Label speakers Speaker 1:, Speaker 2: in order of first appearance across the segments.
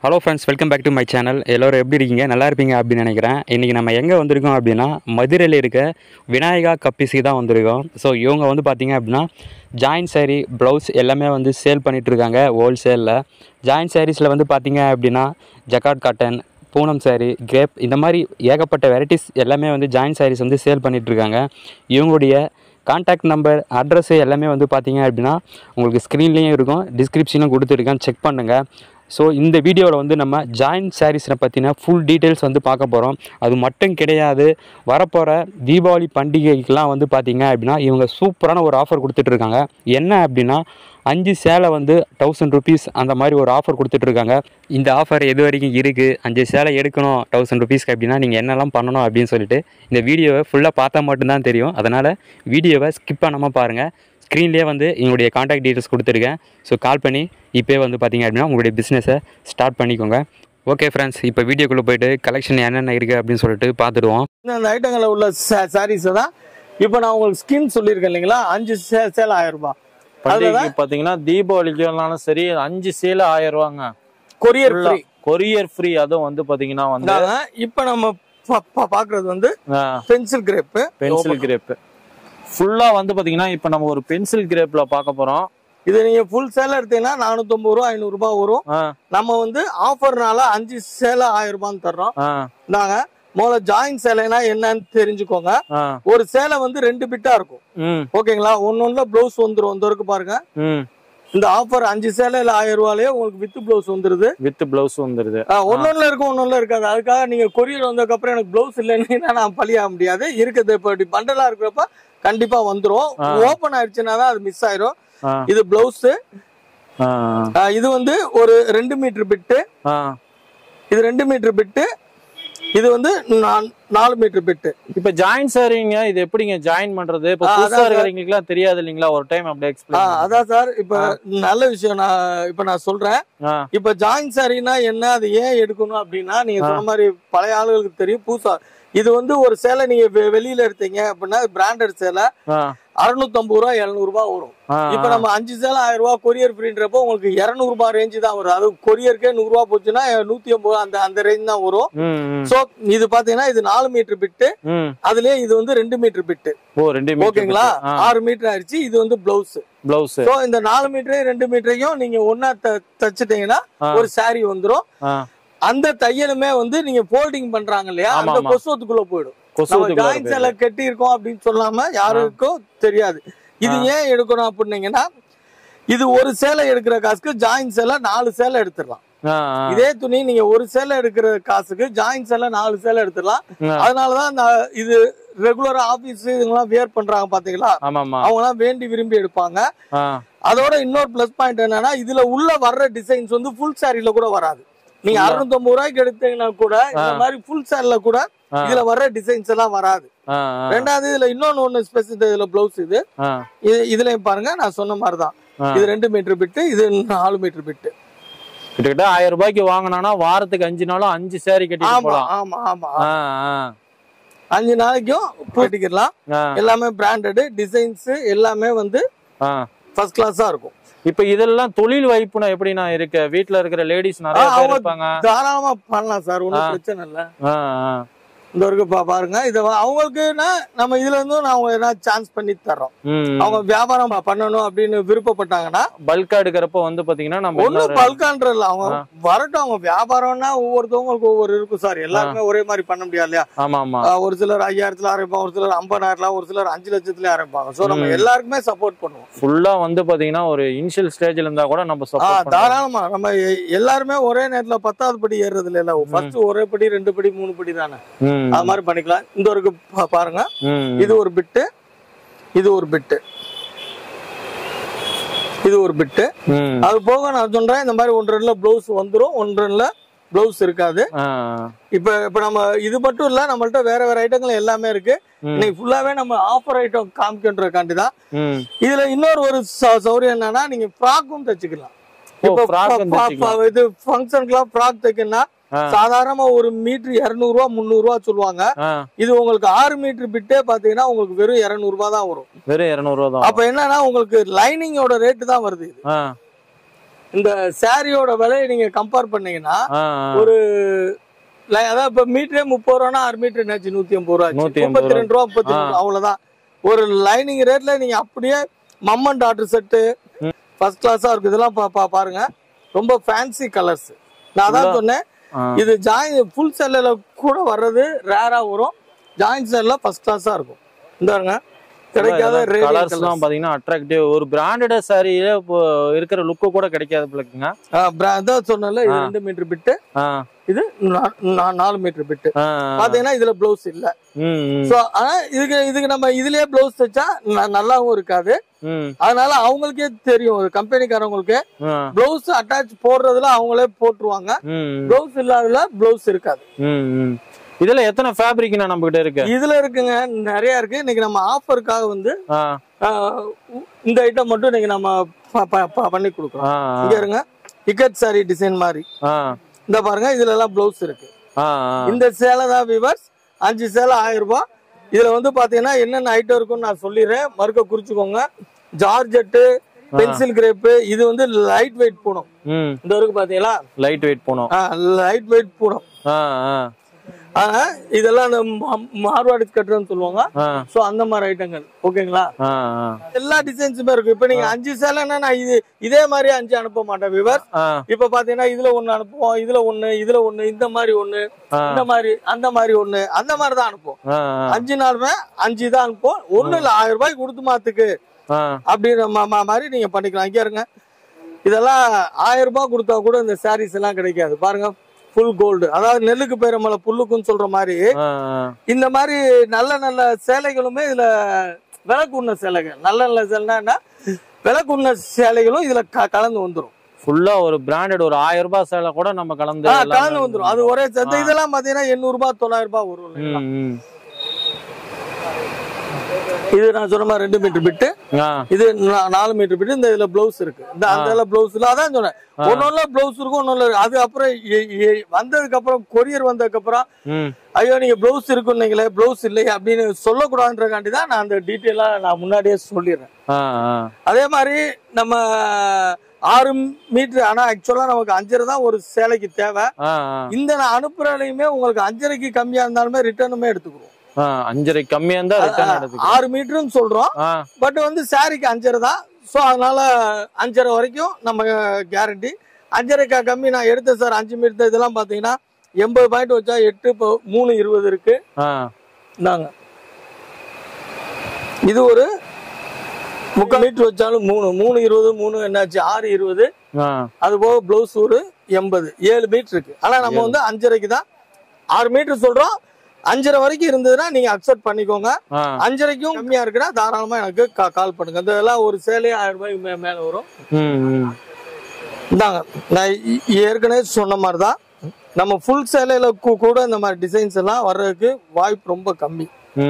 Speaker 1: Hello friends, welcome back to my channel. எல்லாரும் எப்படி இருக்கீங்க? நல்லா இருப்பீங்க அப்படின்னு நினைக்கிறேன். இன்னைக்கு நம்ம எங்க வந்திருக்கோம் அப்படினா மதுரையில இருக்க விநாயகா கப்பீஸ்க்கு தான் வந்திருக்கோம். சோ இவங்க வந்து பாத்தீங்க அப்படினா ஜாயின்ட் saree, blouse எல்லாமே வந்து சேல் பண்ணிட்டு இருக்காங்க wholesale-ல. ஜாயின்ட் sareesல வந்து பாத்தீங்க அப்படினா jacquard cotton, Poonam saree, crepe இந்த மாதிரி ஏகப்பட்ட வெரைட்டிஸ் எல்லாமே வந்து ஜாயின்ட் sarees வந்து சேல் பண்ணிட்டு இருக்காங்க. இவங்களுடைய கான்டாக்ட் நம்பர் அட்ரஸ் எல்லாமே வந்து பாத்தீங்க அப்படினா உங்களுக்கு ஸ்கிரீன்லயும் இருக்கும், டிஸ்கிரிப்ஷன்லயும் கொடுத்துருக்கேன், செக் பண்ணுங்க. ஸோ இந்த வீடியோவில் வந்து நம்ம ஜாயின்ட் சாரீஸை பற்றின ஃபுல் டீட்டெயில்ஸ் வந்து பார்க்க போகிறோம். அது மட்டும் கிடையாது, வரப்போகிற தீபாவளி பண்டிகைக்கெலாம் வந்து பார்த்திங்க அப்படின்னா இவங்க சூப்பரான ஒரு ஆஃபர் கொடுத்துட்ருக்காங்க. என்ன அப்படின்னா 5 சேலை வந்து 1000 rupees அந்த மாதிரி ஒரு ஆஃபர் கொடுத்துட்ருக்காங்க. இந்த ஆஃபர் எது வரைக்கும் இருக்குது, 5 சேலை எடுக்கணும் 1000 rupeesக்கு அப்படின்னா நீங்கள் என்னெல்லாம் பண்ணணும் அப்படின்னு சொல்லிட்டு இந்த வீடியோவை ஃபுல்லாக பார்த்தா மட்டும்தான் தெரியும். அதனால் வீடியோவை ஸ்கிப் பண்ணாமல் பாருங்கள். ஸ்க்ரீன்லேயே வந்து எங்களுடைய காண்டாக்ட் டீட்டெயில்ஸ் கொடுத்துருக்கேன். ஸோ கால் பண்ணி இப்போயே வந்து பார்த்திங்க அப்படின்னா உங்களுடைய பிஸ்னஸை ஸ்டார்ட் பண்ணிக்கோங்க. ஓகே ஃப்ரெண்ட்ஸ், இப்போ வீடியோக்குள்ளே போய்ட்டு கலெக்ஷன் என்னென்ன இருக்குது அப்படின்னு சொல்லிட்டு பார்த்துடுவோம்.
Speaker 2: இந்த ஐட்டங்களில் உள்ள சாரீஸை தான் இப்போ நான் உங்களுக்கு ஸ்கின் சொல்லியிருக்கேன் இல்லைங்களா, 5 சேலை 1000 ரூபாய்.
Speaker 3: பண்டிகைக்கு பார்த்தீங்கன்னா தீபாவளிக்குனாலும் சரி 5 சேலை 1000 ரூபாங்க. Courier free. அதுவும் வந்து பார்த்தீங்கன்னா வந்து
Speaker 2: இப்போ நம்ம பார்க்குறது வந்து பென்சில் கிரேப்பு
Speaker 3: ஃபுல்லா வந்து பாத்தீங்கன்னா இப்ப நம்ம ஒரு பென்சில் கிரேப்ல பார்க்க போறோம்.
Speaker 2: இது நீங்க ஃபுல் சேலை எடுத்தீங்கன்னா 450 ரூபா 500 ரூபாய் வரும். நம்ம வந்து ஆஃபர்னால 5 சேலை 1000 ரூபான்னு தர்றோம். நாங்க முதல்ல ஜாயின்ட் சேலைனா என்னன்னு தெரிஞ்சுக்கோங்க. ஒரு சேலை வந்து 2 பிட்டா இருக்கும், ஓகேங்களா? ஒன்னொன்னுல பிளவுஸ் வந்துரும். இருக்கு பாருங்க, இந்த ஆஃபர் 5 சேலையில 1000 ரூபாயிலே உங்களுக்கு வித் பிளவுஸ் வந்துருது. ஒன்னொன்னுல இருக்கும், ஒன்னொன்னுல இருக்காது. அதுக்காக நீங்க கொரியர் வந்ததுக்கு அப்புறம் எனக்கு பிளவுஸ் இல்லைன்னா நான் பழியாக முடியாது. இருக்குது இப்ப பண்டலா இருக்கிறப்ப கண்டிப்பா வந்துரும். ஓபன் ஆயிடுச்சுன்னா தான் அது மிஸ் ஆயிரும். இது பிளவுஸ். இது வந்து ஒரு 2 மீட்டர் பிட்டு. இது 2 மீட்டர் பிட்டு. இது வந்து 4 மீட்டர் பிட்டு.
Speaker 3: இப்ப ஜாயின் சாரீங்க, இது எப்படிங்க ஜாயின் பண்றது? இப்ப புதுசா இருக்கிறவங்களுக்கு எல்லாம் தெரியாது இல்லீங்களா, ஒரு டைம் அப்படியே எக்ஸ்பிளைன்.
Speaker 2: அதான் சார், இப்ப நல்ல விஷயம் நான் சொல்றேன். இப்ப ஜாயின் சாரீனா என்ன, அது ஏன் எடுக்கணும் அப்படின்னா, நீங்க சொன்ன மாதிரி பழைய ஆளுகளுக்கு தெரியும், புதுசா இது வந்து ஒரு சேலை நீங்க வெளியில எடுத்தீங்க அப்படின்னா பிராண்டட் சேலை 650 ரூபாய் 700 ரூபாய் வரும். இப்ப நம்ம 5 சேலை 1000 ரூபாய் கொரியர் ஃப்ரீன்றப்போ உங்களுக்கு 200 ரூபாய் ரேஞ்சு தான் வரும். அது கொரியருக்கே 100 ரூபாய் போச்சுன்னா 150 அந்த ரேஞ்ச் தான் வரும். சோ இது பாத்தீங்கன்னா இது 4 மீட்டர் பிட்டு. அதுலயே இது வந்து 2 மீட்டர் பிட்டு. ஓகேங்களா, 6 மீட்டர் ஆயிடுச்சு. இது வந்து பிளவுஸ். சோ இந்த 4 மீட்டரையும் 2 மீட்டரையும் நீங்க ஒன்னா தச்சுட்டீங்கன்னா ஒரு சாரி வந்துரும். அந்த தையலுமே வந்து நீங்க போல்டிங் பண்றாங்க இல்லையா, அந்த கொசுவத்துக்குள்ள போயிடும். ஜாயின்ட் சேலை கட்டி இருக்கோம் அப்படின்னு சொல்லாம யாருக்கும் தெரியாது. இது ஏன் எடுக்கணும் அப்படின்னீங்கன்னா, இது ஒரு சேலை எடுக்கிற காசுக்கு ஜாயின்ட் சேலை 4 சேலை எடுத்துடலாம். இதே துணி நீங்க ஒரு சேலை எடுக்கிற காசுக்கு ஜாயின்ட் சேலை 4 சேலை எடுத்துடலாம். அதனாலதான் இது ரெகுலரா ஆபீஸ் இதுங்கெல்லாம் வியர் பண்றாங்க பாத்தீங்களா, அவங்க எல்லாம் வேண்டி விரும்பி எடுப்பாங்க. அதோட இன்னொரு பிளஸ் பாயிண்ட் என்னன்னா, இதுல உள்ள வர்ற டிசைன்ஸ் வந்து ஃபுல் சாரில கூட வராது. நீங்க 650 ரூபாய்க்கு எடுத்தீங்கன்னா கூட இந்த மாதிரி ஃபுல் சேல்ல கூட இதுல வர்ற டிசைன்ஸ் எல்லாம் வராது. ரெண்டாவது இதுல இன்னொன்னு ஸ்பெசிஃபிக், இதுல பிளவுஸ் இதுலயும் பாருங்க நான் சொன்ன மாதிரிதான். இது 2 மீட்டர் பிட்டு, இது 4 மீட்டர் பிட்டு.
Speaker 3: கிட்டத்தட்ட 1000 ரூபாய்க்கு வாங்கினா வாரத்துக்கு 5 நாளும் 5 சாரி கட்டிட்டு போலாம்.
Speaker 2: ஆமா 5 நாளைக்கும் கட்டிக்கலாம். எல்லாமே பிராண்டட் டிசைன்ஸ், எல்லாமே வந்து ஃபர்ஸ்ட் கிளாஸா இருக்கும்.
Speaker 3: இப்ப இதெல்லாம் தொழில் வாய்ப்புனா எப்படின்னா இருக்கு? வீட்டுல இருக்கிற லேடிஸ் நிறைய பேர் இருப்பாங்க,
Speaker 2: தாராளமா பண்ணலாம் சார், ஒன்னும் பிரச்சனை இல்ல. இந்த வரைக்கும் பாருங்க, இத அவங்களுக்கு நம்ம இதுல இருந்து சான்ஸ் பண்ணி தர்றோம். அவங்க வியாபாரம் பண்ணணும் அப்படின்னு விருப்பப்பட்டாங்கன்னா
Speaker 3: பல்கா எடுக்கிறப்ப வந்து பாத்தீங்கன்னா நம்ம
Speaker 2: ஒன்னும் பல்கான்றல அவங்க வரட்டும். அவங்க வியாபாரம்னா ஒவ்வொருத்தவங்களுக்கு ஒவ்வொரு இருக்கும் சார், எல்லாருமே ஒரே மாதிரி பண்ண முடியாது இல்லையா? ஒரு சிலர் 5000 ஆரம்பிப்பாங்க, ஒரு சிலர் 50,000, ஒரு சிலர் 5 லட்சத்துல ஆரம்பிப்பாங்க. சோ நம்ம எல்லாருக்குமே சப்போர்ட் பண்ணுவோம்.
Speaker 3: ஃபுல்லா வந்து பாத்தீங்கன்னா ஒரு இனிஷியல் ஸ்டேஜ்ல இருந்தா கூட நம்ம சப்போர்ட்
Speaker 2: தாராளமா. நம்ம எல்லாருமே ஒரே நேரத்துல 10வது படி ஏறுறது இல்ல, ஃபர்ஸ்ட் ஒரே படி 2 படி 3 படி தானே, அது மாதிரி பண்ணிக்கலாம். இந்த ஒரு பாருங்க, இது ஒரு பிட்டு, இது ஒரு பிட்டு, இது ஒரு பிட்டு. அது போக நான் சொல்றேன், இந்த மாதிரி 1-2 பிளவுஸ் வந்துரும், 1-2 பிளவுஸ் இருக்காது. இப்ப நம்ம இது மட்டும் இல்ல, நம்மள்ட்ட வேற ஐட்டங்கள் எல்லாமே இருக்கு. இன்னைக்கு ஃபுல்லாவே நம்ம ஆஃபர் ஐட்டம் காமிக்கின்றதுக்காண்டி தான். இதுல இன்னொரு ஒரு சௌரியம் என்னன்னா, நீங்க ஃப்ராக்கும் தச்சுக்கலாம். இப்ப இது ஃபங்க்ஷனுக்குலாம் ஃப்ராக் தைக்கணும்னா சாதாரணமா ஒரு மீட்டர் 200 ரூபா 300 ரூபா சொல்லுவாங்க. இது உங்களுக்கு 6 மீட்டர் பிட்டே பாத்தீங்கன்னா உங்களுக்கு வெறும் 200 ரூபாய் தான் வரும்.
Speaker 3: வெறும் 200 ரூபாய் தான்.
Speaker 2: அப்ப என்னன்னா உங்களுக்கு லைனிங்கோட ரேட் தான் வருது. இது இந்த சாரியோட விலையை நீங்க கம்பேர் பண்ணீங்கன்னா ஒரு அதான் இப்ப மீட்டரே 30 ரூபானா 6 மீட்டர் என்னாச்சு 150 ரூபா 32 ரூபா 32 அவ்வளவுதான். ஒரு லைனிங் ரேட்ல நீங்க அப்படியே மம்மன் டாட்டர் செட்டு ஃபர்ஸ்ட் கிளாஸா இருக்கு. இதெல்லாம் பாருங்க ரொம்ப ஃபேன்சி கலர்ஸ். நான் அதான் சொன்னேன் இது ஜாயின் ஃபுல் செல்ல கூட வர்றது ரேரா வரும். ஜாயின் செல்ல ஃபர்ஸ்ட் கிளாஸா இருக்கும். இந்தாருங்க கிடைக்காத
Speaker 3: கலர்ஸ்லாம் பாத்தீங்கன்னா அட்ராக்டிவ். ஒரு பிராண்டட் சாரியில இருக்கிற லுக்கு கூட கிடைக்காத பிள்ளைங்க.
Speaker 2: அதான் சொன்னல இது 2 மீட்டர் பிட்டு, இது 4 மீட்டர் பிட்டு. பாத்தீங்கன்னா இதுல பிளவுஸ் இல்ல. சோ ஆனா இதுக்கு நம்ம இதுலயே பிளவுஸ் தைச்சா நல்லாவும் இருக்காது. அதனால அவங்களுக்கே தெரியும், ஒரு கம்பெனிக்காரங்களுக்கு பிளவுஸ் அட்டாச் போடுறதுல அவங்களே போட்டுருவாங்க. பிளவுஸ் இல்லாததுல பிளவுஸ் இருக்காது.
Speaker 3: இதுல எத்தனை ஃபேப்ரிக் நம்ம கிட்ட இருக்கு? இதுல
Speaker 2: இருக்குங்க நிறைய இருக்கு. இன்னைக்கு நம்ம ஆஃபருக்காக வந்து இந்த ஐட்டம் மட்டும் இன்னைக்கு நம்ம பண்ணி கொடுக்குறோம். இங்க இருங்க இக்கட் சாரி டிசைன் மாதிரி இந்த பாருங்க. இதுல எல்லாம் பிளவுஸ் இருக்கு. இந்த சேலை தான் வியூவர்ஸ் 5 சேலை 1000 ரூபாய். இதுல வந்து பாத்தீங்கன்னா என்னென்ன ஐட்டம் இருக்குன்னு நான் சொல்லிடுறேன், மறுக்க குறிச்சுக்கோங்க. ஜார்ஜெட்டு, பென்சில் கிரேப், இது வந்து லைட் வெயிட் பூனம். இந்த வரைக்கும் பாத்தீங்களா
Speaker 3: light weight Poonam,
Speaker 2: light weight Poonam. ஆனா இதெல்லாம் அந்த மார்வாடி கட்டுறன்னு சொல்லுவாங்க. சோ அந்த மாதிரி ஐட்டங்கள் ஓகேங்களா. எல்லா டிசைன்ஸுமே இருக்கு. இப்ப நீங்க 5 சேலைன்னா நான் இதே மாதிரி 5 அனுப்ப மாட்டேன் வியூவர்ஸ். இப்ப பாத்தீங்கன்னா இதுல ஒண்ணு அனுப்புவோம், இதுல ஒண்ணு, இந்த மாதிரி ஒண்ணு, இந்த மாதிரி அந்த மாதிரி ஒண்ணு, அந்த மாதிரி தான் அனுப்புவோம். 5 நாளுமே 5 தான் அனுப்புவோம். ஒண்ணு இல்ல 1000 ரூபாய் கொடுத்து மாத்துக்கு அப்படின்ற மாதிரி நீங்க பண்ணிக்கலாம். இங்க இருங்க இதெல்லாம் 1000 ரூபாய் கொடுத்தா கூட இந்த சாரீஸ் எல்லாம் கிடைக்காது. பாருங்க ஃபுல் கோல்டு, அதாவது நெல்லுக்கு பேர மேல புல்லுக்குன்னு சொல்ற மாதிரி இந்த மாதிரி நல்ல நல்ல சேலைகளுமே இதுல விலை கூடின சேலைகள். நல்ல நல்ல சேலைன்னா விலை கூடின சேலைகளும் இதுல கலந்து வந்துடும்.
Speaker 3: ஃபுல்லா ஒரு பிராண்டட் ஒரு 1000 ரூபாய் சேலை கூட நம்ம கலந்து
Speaker 2: வந்துடும். அது ஒரே சேர்த்து இதெல்லாம் பாத்தீங்கன்னா 800 ரூபாய் 900 ரூபாய் வரும். இது நான் சொன்ன மாதிரி 2 மீட்டர் பிட்டு, இது 4 மீட்டர் பிட்டு. இந்த இதுல பிளவுஸ் இருக்கு. இந்த அந்த பிளவுஸ்ல அதான் சொன்னேன், ஒன்னொன்னு பிளவுஸ் இருக்கும், ஒன்னொன்னு. அது அப்புறம் வந்ததுக்கு அப்புறம் கொரியர் வந்ததுக்கு அப்புறம் ஐயோ நீங்க பிளவுஸ் இருக்குன்னீங்களே பிளவுஸ் இல்லை அப்படின்னு சொல்லக்கூடாதுன்றக்காண்டி தான் நான் அந்த டீட்டெயிலா நான் முன்னாடியே சொல்லிடுறேன். அதே மாதிரி நம்ம 6 மீட்டர், ஆனா ஆக்சுவலா நமக்கு 5.5 தான் ஒரு சேலைக்கு தேவை. இந்த நான் அனுப்புறதுலயுமே உங்களுக்கு 5.5க்கு கம்மியா இருந்தாலுமே ரிட்டர்னுமே எடுத்துக்கிறோம்.
Speaker 3: 5.5 கம்மியா இருந்தா ரிட்டர்ன் எடுத்துக்கிறோம்.
Speaker 2: 6 மீட்டர்னு சொல்றோம், பட் வந்து சாரிக்கு 5.5 தான். சோ அதனால 5.5 வரைக்கும் நம்ம கேரண்டி. 5.5 கம்மி நான் எடுத்தேன் சார் 5 மீட்டர். இதெல்லாம் பாத்தீங்கன்னா 80 பாயிண்ட் வச்சா 8 3.20 இருக்கு. இந்தாங்க இது ஒரு 3/4 மீட்டர் வச்சாலும் 3.20 3 என்னாச்சு 6.20. அது போக பிளவுஸ் ஒரு 80 7 மீட்டர் இருக்கு. ஆனா நம்ம வந்து 5.5க்கு தான் 6 மீட்டர் சொல்றோம். 5.5 வரைக்கும் இருந்ததுன்னா நீங்க அக்செப்ட் பண்ணிக்கோங்க. 5.5க்கும் கம்மியா இருக்குன்னா தாராளமா எனக்கு கால் பண்ணுங்க. இதெல்லாம் ஒரு சேலையே 1000 ரூபாய்க்கு மேல வரும். இந்தாங்க நான் ஏற்கனவே சொன்ன மாதிரிதான் நம்ம ஃபுல் சேலையில கூட இந்த மாதிரி டிசைன்ஸ் எல்லாம் வர்றதுக்கு வாய்ப்பு ரொம்ப கம்மி.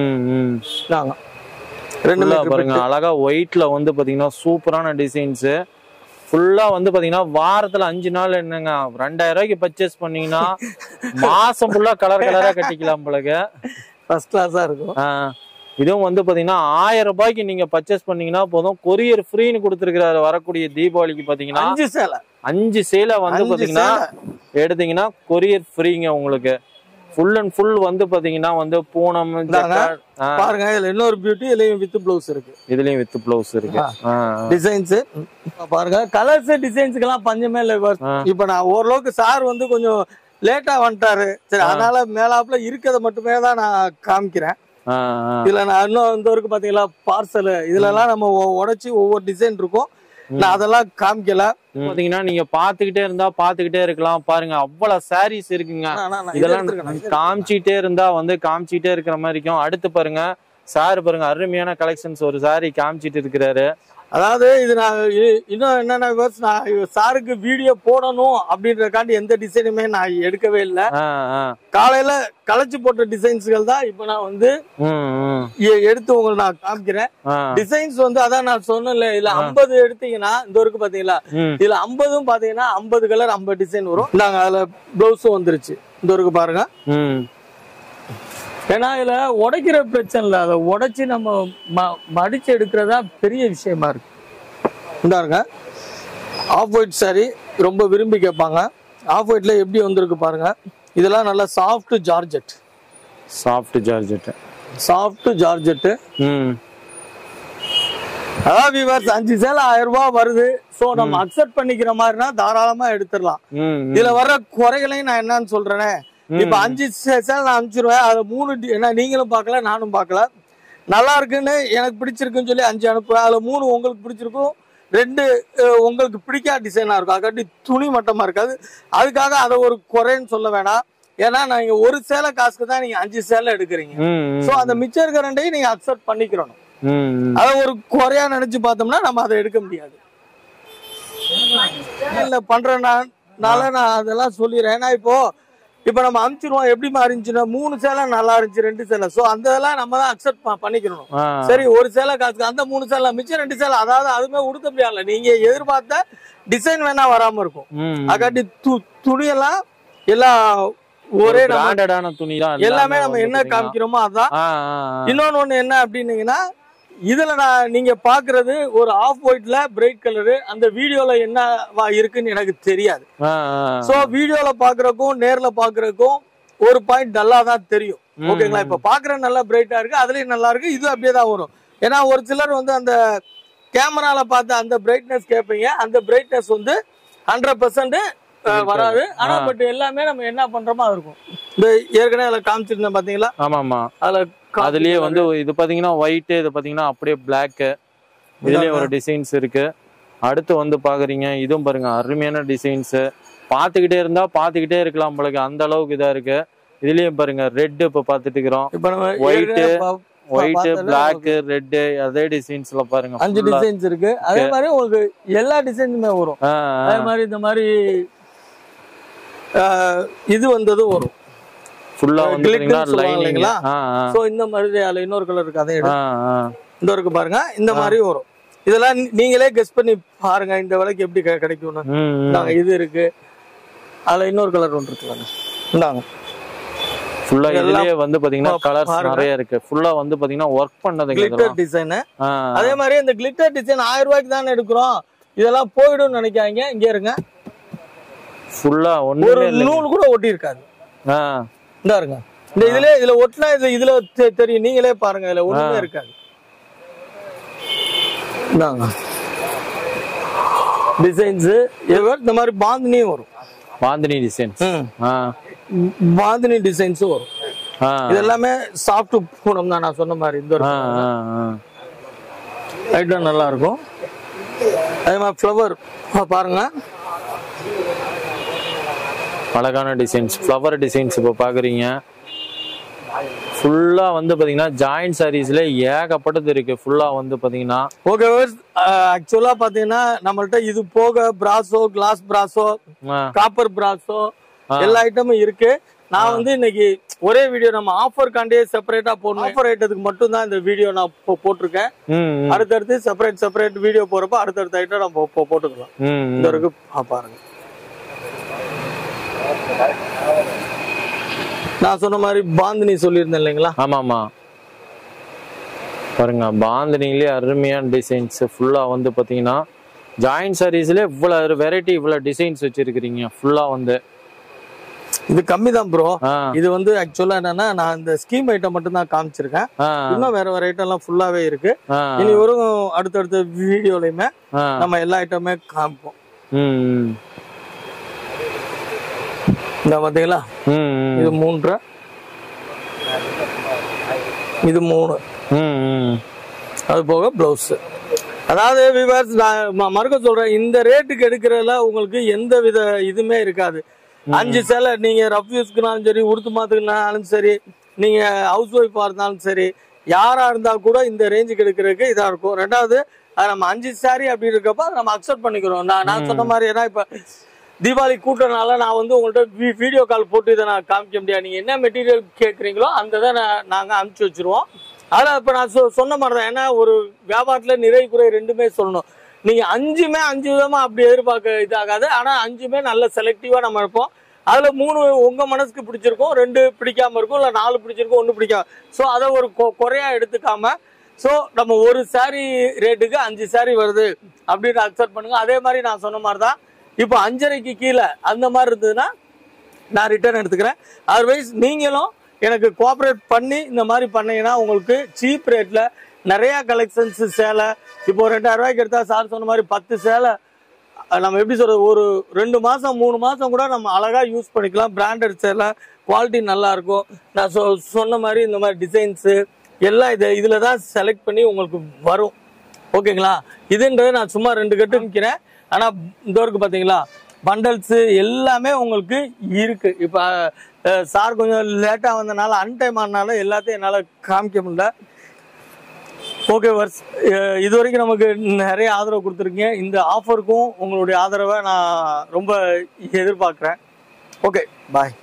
Speaker 3: பாருங்க அழகா ஒயிட்ல வந்து பாத்தீங்கன்னா சூப்பரான டிசைன்ஸ். ஃபுல்லா வந்து பாத்தீங்கன்னா வாரத்துல 5 நாள் என்னங்க 2000 ரூபாய்க்கு பர்ச்சேஸ் பண்ணீங்கன்னா மாசம் ஃபுல்லா கலர் கலரா கட்டிக்கலாம் போலங்க.
Speaker 2: ஃபர்ஸ்ட் கிளாஸா இருக்கும்.
Speaker 3: இதுவும் வந்து பாத்தீங்கன்னா 1000 ரூபாய்க்கு நீங்க பர்ச்சேஸ் பண்ணீங்கன்னா போதும், கொரியர் ஃப்ரீன்னு கொடுத்துருக்காரு. வரக்கூடிய தீபாவளிக்கு பாத்தீங்கன்னா 5 சேலை வந்து பாத்தீங்கன்னா எடுத்தீங்கன்னா கொரியர் ஃப்ரீங்க உங்களுக்கு. ஃபுல் அண்ட் ஃபுல் வந்து பாத்தீங்கன்னா வந்து பூனம்
Speaker 2: பாருங்க. இதுல இன்னொரு பியூட்டி, இதுலயும் வித் ப்ளவுஸ் இருக்கு.
Speaker 3: இதுலயும் வித் ப்ளவுஸ் இருக்கு.
Speaker 2: டிசைன்ஸ் பாருங்க, கலர்ஸ் டிசைன்ஸ்க்கு எல்லாம் பஞ்சமே இல்ல. இப்ப நான் ஓரளவுக்கு சார் வந்து கொஞ்சம் லேட்டா வந்துட்டாரு, சரி அதனால மேலாப்ல இருக்கிறத மட்டுமே தான் நான் காமிக்கிறேன். இதுல நான் இன்னும் இந்த வரைக்கும் பாத்தீங்களா பார்சல், இதுல எல்லாம் நம்ம உடைச்சு ஒவ்வொரு டிசைன் இருக்கும். நான் அதெல்லாம் காமிக்கல.
Speaker 3: பாத்தீங்கன்னா நீங்க பாத்துக்கிட்டே இருக்கலாம். பாருங்க அவ்வளவு சாரீஸ் இருக்குங்க. இதெல்லாம் காமிச்சிட்டே இருந்தா வந்து காமிச்சிட்டே இருக்கிற மாதிரி இருக்கும். அடுத்து பாருங்க சார் பாருங்க அருமையான கலெக்ஷன்ஸ் ஒரு சாரி காமிச்சிட்டு இருக்கிறாரு.
Speaker 2: அதாவது இது நான் இன்னும் என்னன்னா நான் சாருக்கு வீடியோ போடணும் அப்படின்றக்காண்டி எந்த டிசைனுமே நான் எடுக்கவே இல்லை. காலையில களைச்சு போட்ட டிசைன்ஸ்கள் தான் இப்ப நான் வந்து எடுத்து உங்களுக்கு நான் காமிக்கிறேன். டிசைன்ஸ் வந்து அதான் நான் சொன்னேன்ல, இதுல 50 எடுத்தீங்கன்னா இந்த வரைக்கும் பாத்தீங்களா, இதுல 50ம் பாத்தீங்கன்னா 50 கலர் 50 டிசைன் வரும். நாங்க அதுல பிளவுஸும் வந்துருச்சு இந்த வரைக்கும் பாருங்க. ஏன்னா இதுல உடைக்கிற பிரச்சனை இல்லை, அதை உடைச்சு நம்ம மடிச்சு எடுக்கிறதா பெரிய விஷயமா இருக்கு. இந்தாருங்க ஆஃப் ஒயிட் saree ரொம்ப விரும்பி கேட்பாங்க. ஆஃப் ஒயிட்ல எப்படி வந்திருக்கு பாருங்க. இதெல்லாம் நல்லா சாஃப்ட் ஜார்ஜெட். Soft georgette. அதாவது வியூவர்ஸ் 5 சேலை 1000 ரூபாய் வருது. சோ நம்ம அக்செப்ட் பண்ணிக்கிற மாதிரினா தாராளமா எடுத்துடலாம். இதுல வர்ற குறைகளையும் நான் என்னன்னு சொல்றேனே, இப்ப 5 சேலை நான் அனுப்பிச்சிருவேன். அதுல 3 என்ன நீங்களும் பார்க்கல நானும் பார்க்கல, நல்லா இருக்குன்னு எனக்கு பிடிச்சிருக்குன்னு சொல்லி 5 அனுப்புவேன். அதுல 3 உங்களுக்கு பிடிச்சிருக்கும், 2 உங்களுக்கு பிடிக்காத டிசைனா இருக்கும். அதுக்காட்டி துணி மட்டமா இருக்காது. அதுக்காக அதை ஒரு குறைன்னு சொல்ல வேணாம். ஏன்னா நீங்க ஒரு சேலை காசுக்கு தான் நீங்க 5 சேலை எடுக்கிறீங்க. சோ அந்த மிச்சம் இருக்கிற 2ஐயும் நீங்க அக்செப்ட் பண்ணிக்கிறணும். அத ஒரு குறையா நினைச்சு பார்த்தோம்னா நம்ம அதை எடுக்க முடியாது. இல்ல பண்றனால நான் அதெல்லாம் சொல்லிடுறேன். ஏன்னா இப்ப நம்ம அனுப்பிச்சிருவோம், எப்படி இருந்துச்சுன்னா 3 சேலை நல்லா இருந்துச்சு, 2 சேலை. சோ அந்த இதெல்லாம் நம்ம தான் அக்செப்ட் பண்ணிக்கணும். சரி, ஒரு சேலை காசுக்கு அந்த 3 சேலை மிச்சம் 2 சேலை, அதாவது அதுமே உடுத்த முடியாது. நீங்க எதிர்பார்த்த டிசைன் வேணா வராம இருக்கும். அதுக்காட்டி துணியெல்லாம் எல்லாம் ஒரே
Speaker 3: பிராண்டடான துணி தான்,
Speaker 2: எல்லாமே நம்ம என்ன காமிக்கிறோமோ அதான். இன்னொன்னு என்ன அப்படின்னீங்கன்னா, இதுல நீங்க பாக்குறது ஒரு ஆஃப் ஒயிட்ல பிரைட் கலரு. அந்த வீடியோல என்ன இருக்குன்னு எனக்கு தெரியாது. சோ வீடியோல பாக்குறதுக்கும் நேர்ல பாக்குறதுக்கும் ஒரு பாயிண்ட் நல்லா தான் தெரியும். ஓகேங்களா? இப்ப பாக்குற நல்லா பிரைட்டா இருக்கு, அதுலயும் நல்லா இருக்கு, இது அப்படியே தான் வரும். ஏன்னா ஒரு சிலர் வந்து அந்த கேமரால பார்த்து அந்த பிரைட்னஸ் கேட்பீங்க. அந்த பிரைட்னஸ் வந்து 100% வராது. ஆனா பட் எல்லாமே நம்ம என்ன பண்றோமோ அது இருக்கும். இந்த ஏற்கனவே அதுல காமிச்சிருந்தேன் பாத்தீங்களா?
Speaker 3: ஆமாமா. அதுலயே வந்து இது பாத்தீங்கன்னா ஒயிட், இது பாத்தீங்கன்னா அப்படியே பிளாக். இதுலயே ஒரு டிசைன்ஸ் இருக்கு. அடுத்து வந்து பாக்குறீங்க, இதுவும் பாருங்க அருமையான டிசைன்ஸ். பாத்துக்கிட்டே இருந்தா பாத்துக்கிட்டே இருக்கலாம் போல, அந்த அளவுக்கு இதா இருக்கு. இதுலயும் பாருங்க ரெட் இப்ப பாத்துட்டு இருக்கிறோம், ஒயிட் பிளாக் ரெட், அதே டிசைன்ஸ்ல பாருங்க
Speaker 2: 5 டிசைன்ஸ் இருக்கு. அதே மாதிரி உங்களுக்கு எல்லா டிசைனுமே வரும். அதே மாதிரி இந்த மாதிரி இது வந்ததும் வரும்.
Speaker 3: ஃபுல்லா வந்து லைனிங்களா?
Speaker 2: சோ இந்த மாதிரி அதுல இன்னொரு கலர் இருக்கு, அதே இந்த இருக்கு பாருங்க. இந்த மாதிரி வரும். இதெல்லாம் நீங்களே கெஸ் பண்ணி பாருங்க இந்த விலைக்கு எப்படி கிடைக்கும்னு. இது இருக்கு, அதுல இன்னொரு கலர் ஒன்று இருக்கு. இந்தாங்க
Speaker 3: ஃபுல்லா இதுலயே வந்து பாத்தீங்கன்னா கலர்ஸ் நிறைய இருக்கு. ஃபுல்லா வந்து பாத்தீங்கன்னா வர்க் பண்ணது
Speaker 2: கிளிட்டர் டிசைன். அதே மாதிரி இந்த கிளிட்டர் டிசைன் 1000 ரூபாய்க்கு தானே எடுக்கிறோம். இதெல்லாம் போய்டும் நினைக்காதீங்க. இங்க இருங்க, ஃபுல்லா ஒரு நூல் கூட ஒட்டி இருக்காது. இந்த இருங்க, இந்த இதுல ஒட்டினா இதுல தெரியும், நீங்களே பாருங்க. இதுல ஒண்ணுமே இருக்காது. டிசைன்ஸ் இந்த மாதிரி பாந்தினியும் வரும்.
Speaker 3: பாந்தினி டிசைன்ஸ்,
Speaker 2: பாந்தினி டிசைன்ஸ் வரும். இது எல்லாமே சாஃப்ட் பூனம் தான் நான் சொன்ன மாதிரி. இந்த ஐட்டம் நல்லா இருக்கும். அதே மாதிரி ஃப்ளவர் பாருங்க,
Speaker 3: அழகான டிசைன்ஸ், ஃப்ளவர் டிசைன்ஸ் இப்போ பாக்குறீங்க. ஃபுல்லா வந்து பாத்தீங்கன்னா ஜாயிண்ட் சாரீஸ்ல ஏகப்பட்டது இருக்கு. ஃபுல்லா வந்து பாத்தீங்கன்னா
Speaker 2: ஓகே. ஆக்சுவலா பாத்தீங்கன்னா நம்மள்ட்ட இது போக brasso, glass brasso, copper brasso எல்லா ஐட்டமும் இருக்கு. நான் வந்து இன்னைக்கு ஒரே வீடியோ நம்ம ஆஃபர் காண்டியே செப்பரேட்டா போடணும். ஆஃபர் ஐட்டத்துக்கு மட்டும் தான் இந்த வீடியோ நான் போட்டிருக்கேன். அடுத்தடுத்து செப்பரேட் வீடியோ போறப்ப அடுத்தடுத்த ஐட்டம் நம்ம போட்டுக்கலாம். இந்த இருக்கு பாருங்க. நான் சொன்ன மாதிரி பாந்தினி சொல்லியிருந்தேன் இல்லைங்களா?
Speaker 3: ஆமாமா, பாருங்க பாந்தினிலே அருமையான டிசைன்ஸ். ஃபுல்லா வந்து பாத்தீங்கன்னா ஜாயிண்ட் சாரீஸ்ல இவ்வளவு வெரைட்டி, இவ்வளவு டிசைன்ஸ் வச்சிருக்கீங்க. ஃபுல்லா வந்து
Speaker 2: இது கம்மி தான் ப்ரோ. இது வந்து ஆக்சுவலா என்னன்னா நான் இந்த ஸ்கீம் ஐட்டம் மட்டும் தான் காமிச்சிருக்கேன். இன்னும் வேற ஐட்டம் எல்லாம் ஃபுல்லாவே இருக்கு. இனி வரும் அடுத்தடுத்த வீடியோலயுமே நம்ம எல்லா ஐட்டமே காமிப்போம். இந்த பாத்தீங்களா, இது 3, இது 3, அது போக பிளவுஸ். அதாவது வியூவர்ஸ் நான் மறுக்க சொல்றேன், இந்த ரேட்டுக்கு எடுக்கிறதுல உங்களுக்கு எந்த வித இதுமே இருக்காது. 5 சேலை நீங்க ரஃப் யூஸ்க்குனாலும் சரி, உடுத்து மாத்துக்குனாலும் சரி, நீங்க ஹவுஸ் ஒய்ஃபா இருந்தாலும் சரி, யாரா இருந்தா கூட இந்த ரேஞ்சுக்கு எடுக்கிறதுக்கு இதா இருக்கும். ரெண்டாவது நம்ம 5 சாரி அப்படி இருக்கப்ப நம்ம அக்செப்ட் பண்ணிக்கிறோம். நான் சொன்ன மாதிரி, ஏன்னா இப்ப தீபாவளி கூட்டனால நான் வந்து உங்கள்கிட்ட வீடியோ கால் போட்டு இதை நான் காமிக்க முடியாது. நீங்க என்ன மெட்டீரியல் கேட்குறீங்களோ அந்த இதை நாங்கள் அனுப்பிச்சு வச்சிருவோம். அதில் இப்போ நான் சொன்ன மாதிரி தான். ஏன்னா ஒரு வியாபாரத்தில் நிறை குறை ரெண்டுமே சொல்லணும். நீங்கள் 5மே 5 விதமாக அப்படி எதிர்பார்க்க இதாகாது. ஆனால் 5மே நல்ல செலக்டிவாக நம்ம இருப்போம். அதில் 3 உங்கள் மனசுக்கு பிடிச்சிருக்கும், 2 பிடிக்காம இருக்கும், இல்லை 4 பிடிச்சிருக்கும், 1 பிடிக்காம. ஸோ அதை ஒரு குறையா எடுத்துக்காம ஸோ நம்ம ஒரு சாரீ ரேட்டுக்கு 5 சாரீ வருது அப்படின்னு அக்செப்ட் பண்ணுங்க. அதே மாதிரி நான் சொன்ன மாதிரி தான் இப்போ 5.5க்கு கீழே அந்த மாதிரி இருந்ததுன்னா நான் ரிட்டர்ன் எடுத்துக்கிறேன். அதர்வைஸ் நீங்களும் எனக்கு கோஆப்ரேட் பண்ணி இந்த மாதிரி பண்ணீங்கன்னா உங்களுக்கு சீப் ரேட்டில் நிறையா கலெக்ஷன்ஸ் சேலை இப்போ 2000 ரூபாய்க்கு எடுத்தால் சார் சொன்ன மாதிரி 10 சேலை நம்ம எப்படி சொல்கிறது ஒரு 2 மாதம் 3 மாதம் கூட நம்ம அழகாக யூஸ் பண்ணிக்கலாம். பிராண்டட் சேலை குவாலிட்டி நல்லாயிருக்கும். நான் சொன்ன மாதிரி இந்த மாதிரி டிசைன்ஸு எல்லாம் இதில் தான் செலக்ட் பண்ணி உங்களுக்கு வரும். ஓகேங்களா? இதுன்றது நான் சும்மா 2 கட்டு நிற்கிறேன். ஆனால் இந்த வரைக்கும் பார்த்தீங்களா பண்டல்ஸு எல்லாமே உங்களுக்கு இருக்குது. இப்போ சார் கொஞ்சம் லேட்டாக வந்தனால அன்டைம் ஆனால எல்லாத்தையும் என்னால் காமிக்க முடியல. ஓகே வர்ஸ், இது வரைக்கும் நமக்கு நிறைய ஆதரவு கொடுத்துருக்கீங்க. இந்த ஆஃபருக்கும் உங்களுடைய ஆதரவை நான் ரொம்ப எதிர்பார்க்குறேன். ஓகே பாய்.